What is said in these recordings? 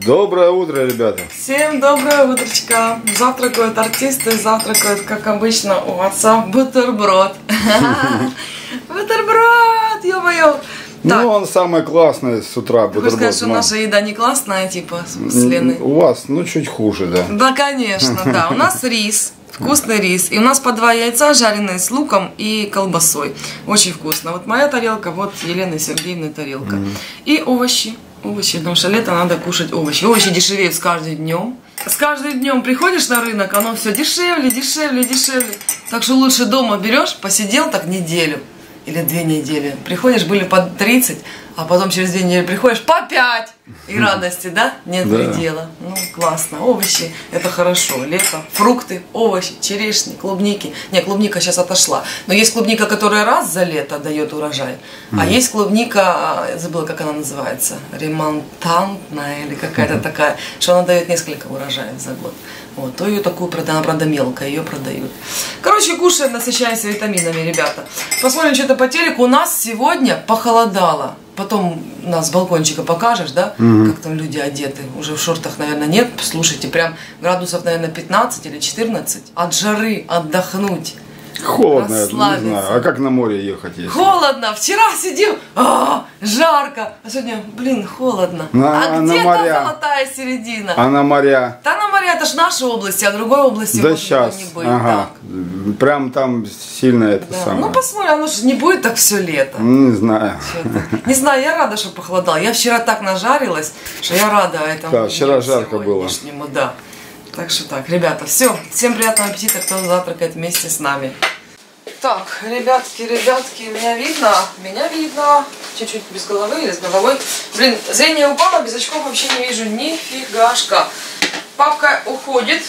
Доброе утро, ребята! Всем доброе утречко! Завтракают артисты, завтракают, как обычно, у отца бутерброд. Бутерброд, ё-моё! Ну, он самый классный с утра бутерброд. Хочешь сказать, что наша еда не классная, типа, с Леной? У вас, ну, чуть хуже, да. Да, конечно, да. У нас рис. Вкусный рис. И у нас по 2 яйца, жареные с луком и колбасой. Очень вкусно. Вот моя тарелка, вот Елены Сергеевны тарелка. И овощи. Овощи, потому что лето надо кушать овощи. Овощи дешевеют с каждым днем. С каждым днем приходишь на рынок, оно все дешевле, дешевле, дешевле. Так что лучше дома берешь, посидел так неделю или 2 недели. Приходишь, были по 30, а потом через 2 недели приходишь по 5. И радости, да? Нет предела. Ну, классно. Овощи, это хорошо. Лето, фрукты, овощи, черешни, клубники. Не, клубника сейчас отошла. Но есть клубника, которая раз за лето дает урожай. А есть клубника, забыла, как она называется, ремонтантная или какая-то такая, что она дает несколько урожаев за год. Вот, то ее такую, она, правда, мелкая, ее продают. Короче, кушаем, насыщаемся витаминами, ребята. Посмотрим что-то по телеку. У нас сегодня похолодало. Потом нас с балкончика покажешь, да, как там люди одеты. Уже в шортах, наверное, нет. Слушайте, прям градусов, наверное, 15 или 14. От жары отдохнуть. Холодно, я не знаю. А как на море ехать есть? Холодно. Вчера сидел, жарко. А сегодня, блин, холодно. А где та золотая середина? А на моря? Да на моря, это ж наши области, а другой области да может сейчас. Не быть. Ага. Да. Прям там сильно это самое. Ну посмотрим, оно же не будет так все лето. Не знаю. Не знаю, я рада, что похолодало. Я вчера так нажарилась, что я рада этому. Да, вчера жарко было. Да. Так что так, ребята, все. Всем приятного аппетита, кто завтракает вместе с нами. Так, ребятки, меня видно? Меня видно. Чуть-чуть без головы или с головой. Блин, зрение упало, без очков вообще не вижу нифигашка. Папка уходит.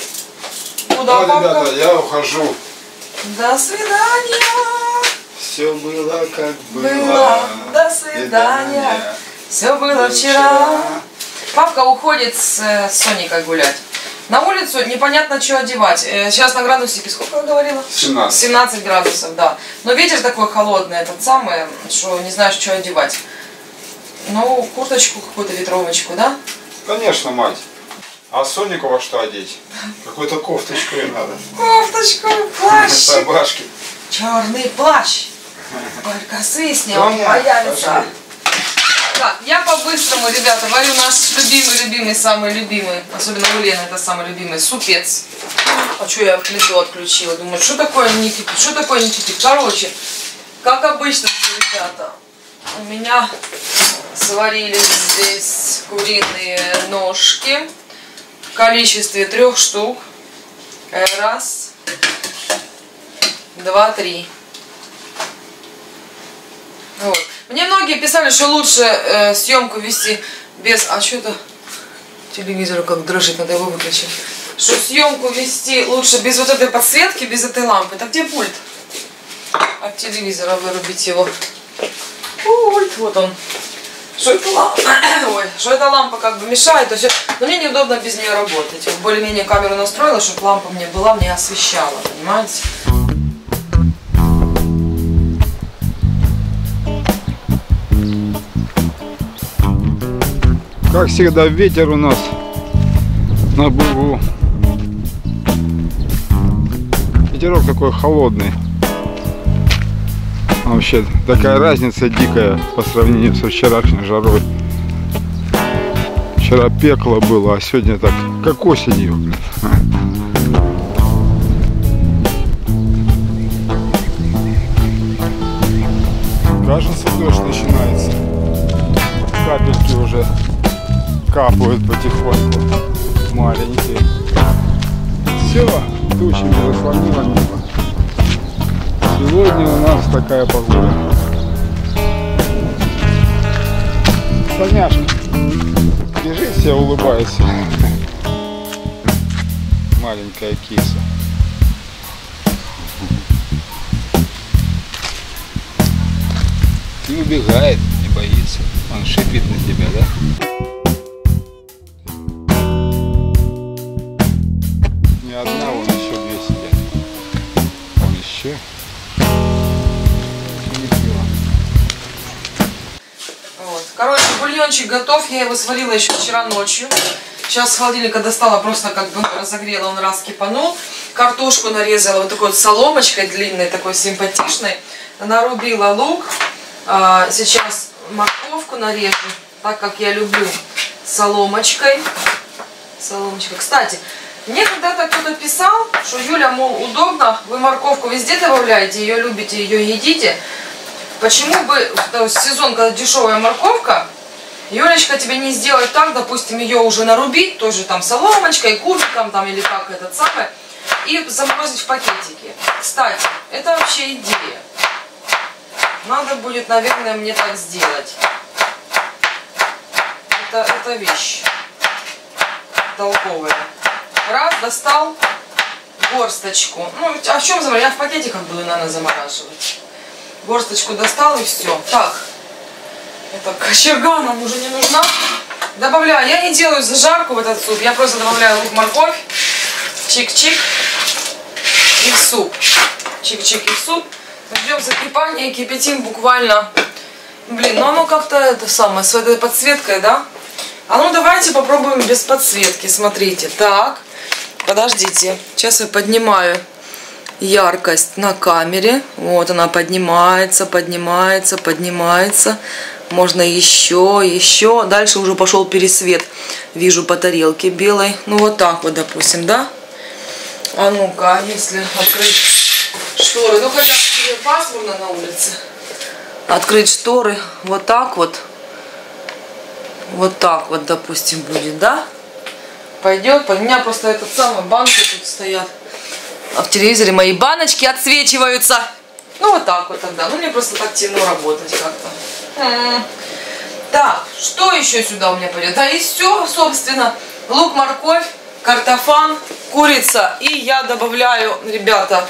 Куда, папка? Ребята, я ухожу. До свидания. Все было как было. До свидания. Все было вчера. Папка уходит с Соникой гулять. На улицу непонятно, что одевать. Сейчас на градусике сколько я говорила? 17. 17 градусов, да. Но ветер такой холодный, этот самый, что не знаешь, что одевать. Ну, курточку какую-то, ветровочку, да? Конечно, мать. А Сонику во что одеть? Какую-то кофточку ей надо. Кофточку, плащ. Собашки. Черный плащ. Только свистни, он появится. Так, я по-быстрому, ребята, варю наш любимый, самый любимый, особенно у Лены это самый любимый, супец. А что я плиту отключила? Думаю, что такое не кипит, что такое не кипит? Короче, как обычно, ребята, у меня сварились здесь куриные ножки в количестве 3 штук. 1, 2, 3. Вот. Мне многие писали, что лучше съемку вести без... А что это? Телевизор как дрожит, надо его выключить. Что съемку вести лучше без вот этой подсветки, без этой лампы. Так где пульт? От телевизора вырубить его. Пульт, вот он. Что это лампа? Ой, что эта лампа как бы мешает, то есть, но мне неудобно без нее работать. Более-менее камеру настроила, чтобы лампа мне была, мне освещала, понимаете? Как всегда, ветер у нас на бугу. Ветерок такой холодный. Вообще такая разница дикая по сравнению со вчерашней жарой. Вчера пекло было, а сегодня так, как осенью. Кажется, дождь начинается. Капельки уже капают потихоньку, маленькие. Все, тучами заслонило небо. Сегодня у нас такая погода. Соняшка, бежит себя, улыбается. Маленькая киса. И убегает, не боится. Он шипит на тебя, да? Не одна, вон еще 2 сидят. Вон еще. Вот. Короче, бульончик супчик готов. Я его сварила еще вчера ночью. Сейчас с холодильника достала, просто как бы разогрела, он раз кипанул. Картошку нарезала вот такой вот соломочкой длинной, такой симпатичной. Нарубила лук. Сейчас морковку нарежу, так как я люблю соломочкой. Соломочка. Кстати, мне когда-то кто-то писал, что Юля, мол, удобно, вы морковку везде добавляете, ее любите, ее едите. Почему бы в сезон, когда дешевая морковка, Юлечка, тебе не сделать так, допустим, ее уже нарубить, тоже там соломочкой, кубиком там или как этот самый, и заморозить в пакетики. Кстати, это вообще идея. Надо будет, наверное, мне так сделать. Это вещь толковая. Раз, достал горсточку. Ну, а в чем замораживать? Я в пакетиках буду, наверное, замораживать. Горсточку достал и все. Так. Это кочерга нам уже не нужна. Добавляю. Я не делаю зажарку в этот суп. Я просто добавляю лук, морковь. Чик-чик. И в суп. Чик-чик и в суп. Ждем закипания. Кипятим буквально. Блин, ну оно как-то это самое, с этой подсветкой, да? А ну давайте попробуем без подсветки. Смотрите. Так. Подождите. Сейчас я поднимаю яркость на камере. Вот она поднимается, поднимается, поднимается. Можно еще. Дальше уже пошел пересвет. Вижу по тарелке белой. Ну вот так вот, допустим, да? А ну-ка, если открыть шторы. Ну хотя пасмурно на улице. Открыть шторы. Вот так вот. Вот так вот, допустим, будет, да? Пойдет. У меня просто этот самый банки тут стоят. А в телевизоре мои баночки отсвечиваются. Ну вот так вот тогда. Ну мне просто так темно работать как-то. Так, что еще сюда у меня пойдет? Да и все, собственно. Лук, морковь, картофан, курица. И я добавляю, ребята,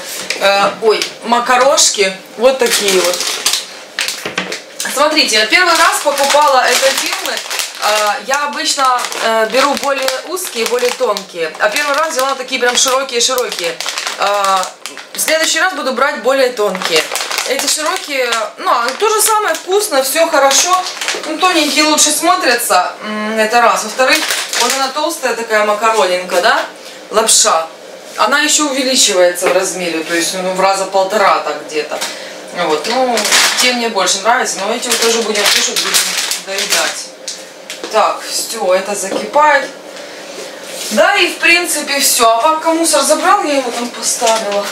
макарошки. Вот такие вот. Смотрите, я первый раз покупала этой фирмы. Я обычно беру более узкие, более тонкие. А первый раз взяла такие прям широкие-широкие. В следующий раз буду брать более тонкие. Эти широкие, ну, то же самое, вкусно, все хорошо. Ну, тоненькие лучше смотрятся, это раз. Во-вторых, вот она толстая такая макаронинка, да, лапша. Она еще увеличивается в размере, то есть, ну, в раза полтора так где-то. Вот, ну, те мне больше нравятся, но эти вот тоже будем кушать, будем доедать. Так, все, это закипает. Да, и в принципе все. А пока мусор забрал, я его там поставила.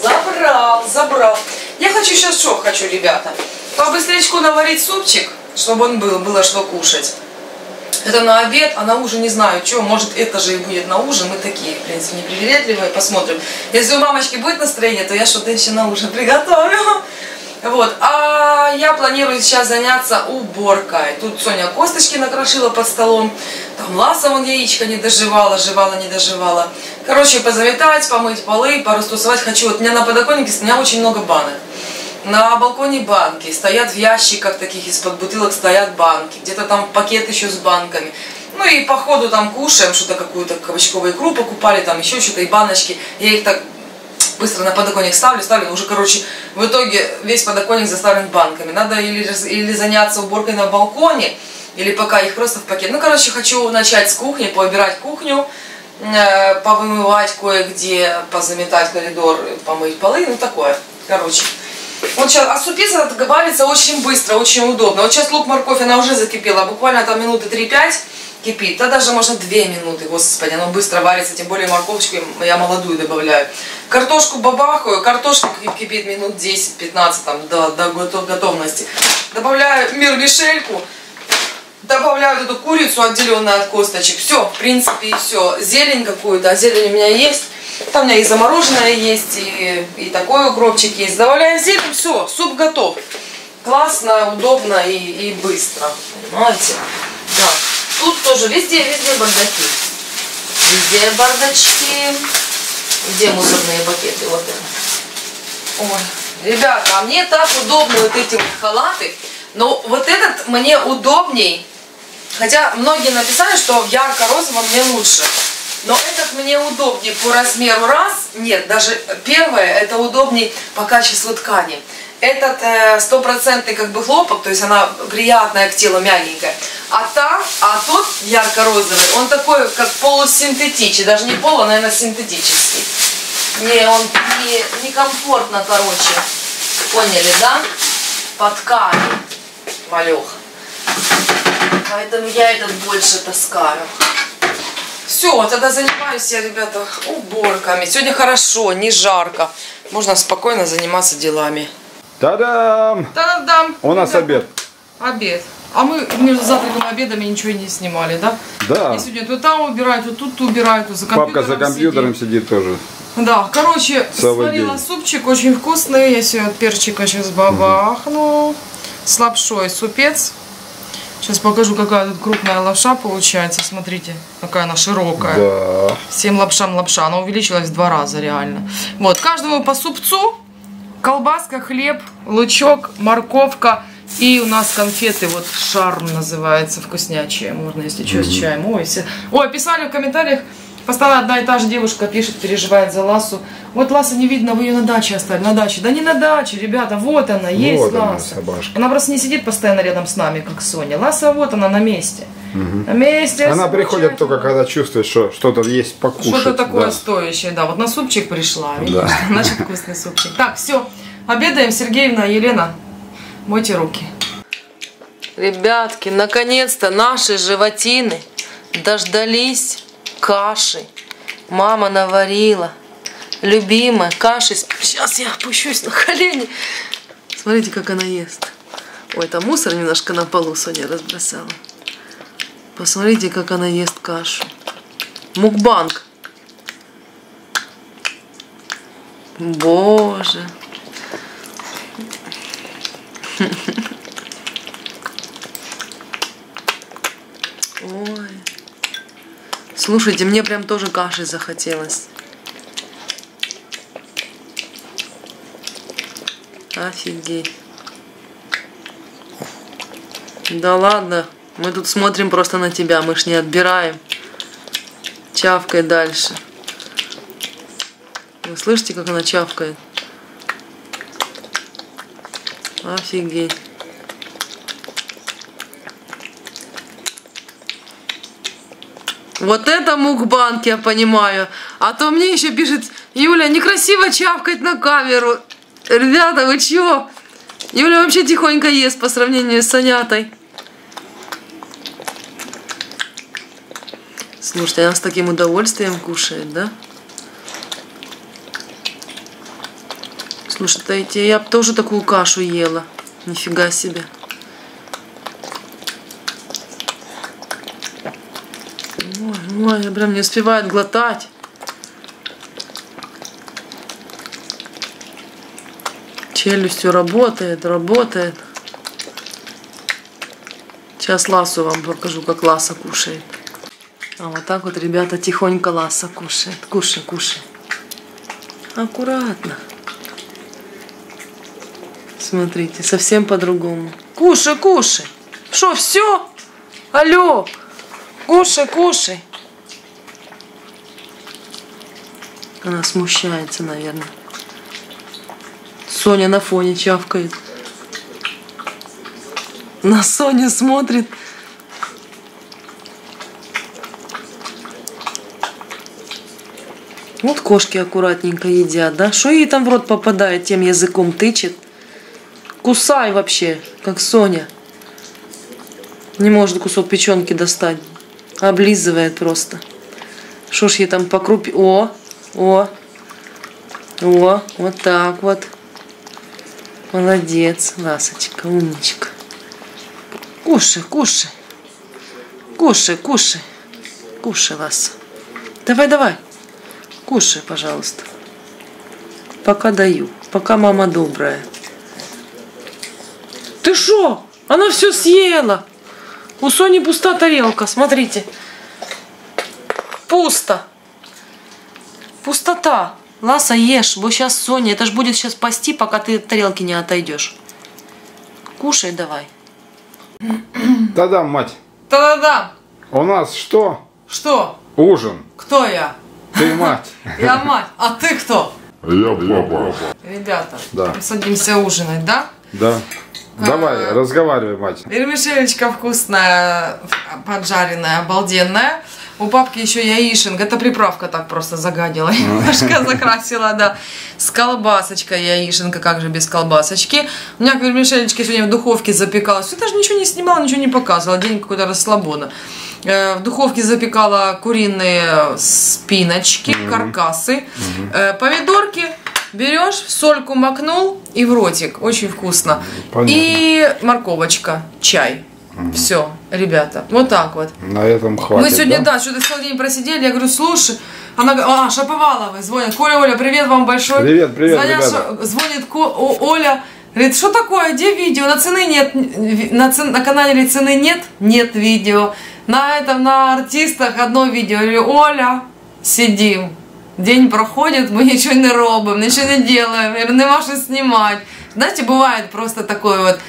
Забрал. Я хочу сейчас что хочу, ребята? Побыстречку наварить супчик, чтобы он был, было что кушать. Это на обед, а на ужин не знаю, что. Может, это же и будет на ужин. Мы такие, в принципе, непривередливые. Посмотрим. Если у мамочки будет настроение, то я что-то еще на ужин приготовлю. Вот. А я планирую сейчас заняться уборкой. Тут Соня косточки накрошила под столом. Там Ласа вон яичко не доживала, не доживала. Короче, позаметать, помыть полы, порастусовать хочу. Вот у меня на подоконнике очень много банок. На балконе банки. Стоят в ящиках таких из-под бутылок стоят банки. Где-то там пакет еще с банками. Ну и по ходу там кушаем, что-то какую-то кабачковую икру покупали, там еще что-то, и баночки. Я их так быстро на подоконник ставлю, уже, короче, в итоге весь подоконник заставлен банками. Надо или заняться уборкой на балконе, или пока их просто в пакет. Ну, короче, хочу начать с кухни, поубирать кухню, повымывать кое-где, позаметать коридор, помыть полы, ну, такое, короче. Вот сейчас, а супица варится очень быстро, очень удобно. Вот сейчас лук, морковь, она уже закипела, буквально там минуты 3-5 кипит, да даже можно 2 минуты, господи, оно быстро варится, тем более морковочку я молодую добавляю. Картошку бабахаю, картошка кипит минут 10-15 там до готовности. Добавляю вермишельку, добавляю эту курицу, отделенную от косточек. Все, в принципе, и все. Зелень какую-то, а зелень у меня есть. Там у меня и замороженная есть, и такой укропчик есть. Добавляю зелень, все, суп готов. Классно, удобно и быстро. Понимаете? Так. Тут тоже везде бардаки. Везде бардачки. Где мусорные пакеты? Вот это. Ой, ребята, а мне так удобны вот эти вот халаты. Но вот этот мне удобней. Хотя многие написали, что в ярко-розовом мне лучше. Но этот мне удобнее по размеру раз. Нет, даже первое, это удобней по качеству ткани. этот стопроцентный как бы хлопок, то есть она приятная к телу, мягенькая. А тот ярко-розовый, он такой как полусинтетический, даже не полу, а, наверное, синтетический. Он некомфортно, короче. Поняли, да? По ткани, малеха. Поэтому я этот больше таскаю. Все, тогда занимаюсь я, ребята, уборками. Сегодня хорошо, не жарко. Можно спокойно заниматься делами. Та-дам! Та-дам! У нас обед. Обед. А мы между завтраком и обедами ничего не снимали, да? Да. И сегодня то там убирают, то тут убирают, то за компьютером Папка за компьютером сидит тоже. Да, короче, Целый сварила день. супчик, очень вкусный. Я сегодня перчика сейчас бабахну. С лапшой супец. Сейчас покажу, какая тут крупная лапша получается. Смотрите, какая она широкая. Да. Всем лапшам лапша. Она увеличилась в 2 раза реально. Вот, каждому по супцу. Колбаска, хлеб, лучок, морковка. И у нас конфеты, вот шарм называется, вкуснячие. Можно, если что, с чаем. Ой, писали в комментариях. Постоянно одна и та же девушка пишет, переживает за Ласу. Вот Ласа не видно, вы ее на даче оставили. На даче. Да не на даче, ребята, вот она, есть Вот она, Ласа. собачка. Она просто не сидит постоянно рядом с нами, как Соня. Ласа вот она на месте. На месте. Она приходит только когда чувствует, что что-то есть покушать. Что-то такое да. стоящее, да. Вот на супчик пришла, видишь, Да. значит вкусный супчик. Так, все, обедаем, Сергеевна, Елена, мойте руки. Ребятки, наконец-то наши животины дождались каши. Мама наварила. Любимая каши. Сейчас я опущусь на колени. Смотрите, как она ест. Ой, там мусор немножко на полу Соня разбросала. Посмотрите, как она ест кашу. Мукбанг. Боже. Ой. Слушайте, мне прям тоже каши захотелось. Офигеть. Да ладно, мы тут смотрим просто на тебя, мы ж не отбираем. Чавкай дальше. Вы слышите, как она чавкает? Офигеть. Вот это мукбанг, я понимаю. А то мне еще пишет: Юля, некрасиво чавкать на камеру. Ребята, вы чё? Юля вообще тихонько ест по сравнению с Сонятой. Слушайте, она с таким удовольствием кушает, да? Слушайте, я бы тоже такую кашу ела. Нифига себе. Ой, я прям не успевает глотать. Челюстью работает. Сейчас Ласу вам покажу, как Ласа кушает. А вот так вот, ребята, тихонько Ласа кушает. Кушай. Аккуратно. Смотрите, совсем по-другому. Кушай. Что, все? Алло. Кушай. Она смущается, наверное. Соня на фоне чавкает. На Соню смотрит. Вот кошки аккуратненько едят, да? Что ей там в рот попадает, тем языком тычет. Кусай вообще, как Соня. Не может кусок печенки достать. Облизывает просто. Что ж ей там по крупе... О, вот так вот. Молодец, Ласочка, умничка. Кушай. Кушай, Ласа. Давай. Кушай, пожалуйста. Пока даю. Пока мама добрая. Ты шо? Она все съела. У Сони пуста тарелка, смотрите. Пусто. Пустота. Ласа, ешь, бо сейчас Соня, это ж будет сейчас пасти, пока ты от тарелки не отойдешь. Кушай давай. Да-да, мать. Да-да-да. У нас что? Что? Ужин. Кто я? Ты мать. Я мать. А ты кто? Я папа. Ребята, Да. садимся ужинать, да? Да. Давай, разговаривай, мать. Вермишелечка вкусная, поджаренная, обалденная. У папки еще яишенка. Это приправка так просто загадила. Немножко закрасила, да. С колбасочкой яишенка. Как же без колбасочки. У меня вермишелечка сегодня в духовке запекалась. Я даже ничего не снимала, ничего не показывала. День какой-то расслабона. В духовке запекала куриные спиночки, каркасы. Помидорки. Берешь, сольку макнул и в ротик. Очень вкусно. Понятно. И морковочка, чай. Все, ребята, вот так вот. На этом хватит. Мы сегодня, да, что-то целый день просидели. Я говорю, слушай, она говорит, Шаповаловой звонит. Коля, Оля, привет вам большой. Привет, привет, Звонят, ребята. звонит Оля. Говорит, что такое, где видео? На цены нет, на канале цены нет? Нет видео. На артистах одно видео. Я говорю, Оля, сидим. День проходит, мы ничего не робим, ничего не делаем, нема что снимать. Знаете, бывает просто такое вот.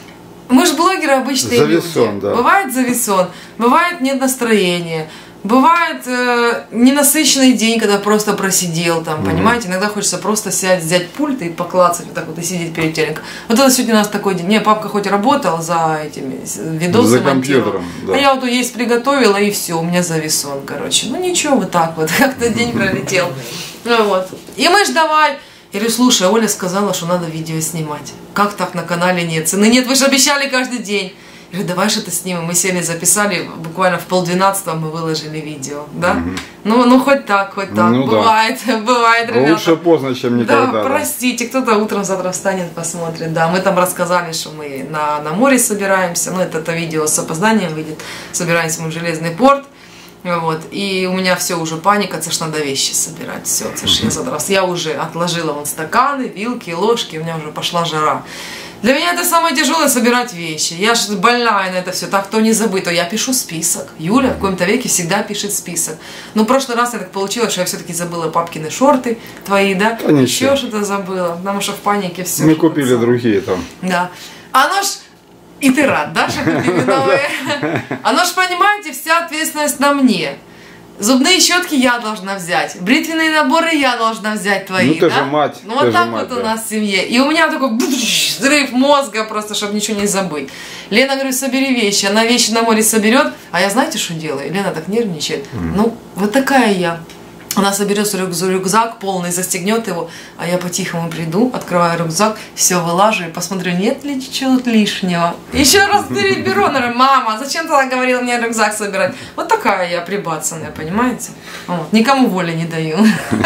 Мы же блогеры обычные зависон, люди. Да. Бывает зависон, бывает нет настроения, бывает ненасыщенный день, когда просто просидел там, понимаете? Иногда хочется просто взять пульт и поклацать вот так вот и сидеть перед телеком. Вот это сегодня у нас такой день. Не, папка хоть работал за этими видосами, за компьютером, да. А я вот есть приготовила и все, у меня зависон, короче. Ну ничего, вот так вот, как-то день пролетел. Ну, вот. И мы ж давай. Я говорю, слушай, Оля сказала, что надо видео снимать. Как так на канале нет? Цены нет, вы же обещали каждый день. Я говорю, давай что-то снимем. Мы сели, записали, буквально в 11:30 мы выложили видео, да? Ну хоть так, хоть так. Ну, бывает, да. Бывает, ребята. Лучше поздно, чем никогда. Да, простите, кто-то утром завтра встанет, посмотрит. Да, мы там рассказали, что мы на море собираемся. Ну, это видео с опозданием выйдет. Собираемся мы в Железный порт. Вот, и у меня все уже паника, це ж надо вещи собирать, все, це ж я задралась. Я уже отложила вон стаканы, вилки, ложки, у меня уже пошла жара. Для меня это самое тяжелое собирать вещи. Я же больная на это все, так то не забыто. Я пишу список. Юля в каком-то веке всегда пишет список. Но в прошлый раз я так получилось, что я все-таки забыла папкины шорты твои, да? Еще что-то забыла, потому что в панике все. Мы купили другие там. Да. Оно ж... И ты рад, да, что купили новые? Оно ж, понимаете, вся ответственность на мне. Зубные щетки я должна взять. Бритвенные наборы я должна взять твои, ну, ты да? же мать. Ну, вот так вот у нас в семье. И у меня такой взрыв мозга просто, чтобы ничего не забыть. Лена, говорю, собери вещи. Она вещи на море соберет. А я знаете, что делаю? Лена так нервничает. Ну, вот такая я. Она соберет рюкзак полный, застегнет его, а я по-тихому приду, открываю рюкзак, все вылажу и посмотрю, нет ли чего-то лишнего. Еще раз переберу, она говорит, мама, зачем ты так говорила мне рюкзак собирать? Вот такая я прибацанная, понимаете? Вот. Никому воли не даю.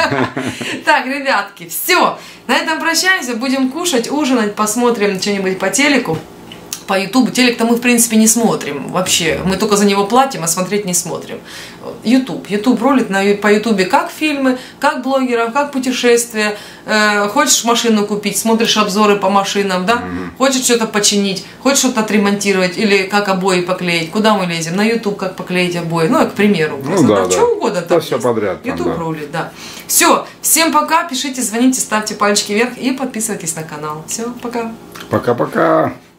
Так, ребятки, все. На этом прощаемся, будем кушать, ужинать, посмотрим что-нибудь по телеку. По Ютубу. Телек-то мы, в принципе, не смотрим вообще. Мы только за него платим, а смотреть не смотрим. Ютуб. Ютуб ролит по Ютубе как фильмы, как блогеров, как путешествия. Хочешь машину купить, смотришь обзоры по машинам, да? Хочешь что-то починить, хочешь что-то отремонтировать или как обои поклеить. Куда мы лезем? На Ютуб как поклеить обои. Ну, к примеру. Ну, да, да. Что угодно там все подряд. Ютуб ролит, да. Все. Всем пока. Пишите, звоните, ставьте пальчики вверх и подписывайтесь на канал. Все, пока. Пока-пока.